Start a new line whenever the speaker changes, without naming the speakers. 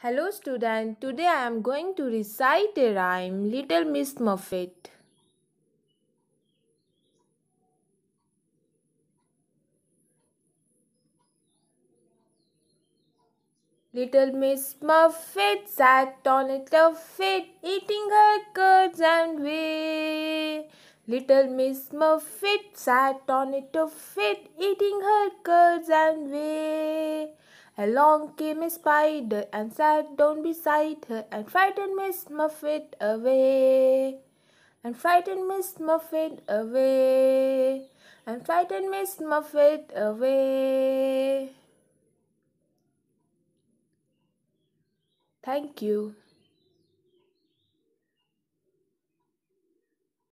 Hello student, today I am going to recite a rhyme, Little Miss Muffet. Little Miss Muffet sat on a tuffet, eating her curds and whey. Little Miss Muffet sat on a tuffet, eating her curds and whey. Along came a spider and sat down beside her and frightened Miss Muffet away. And frightened Miss Muffet away. And frightened Miss Muffet away. Thank you.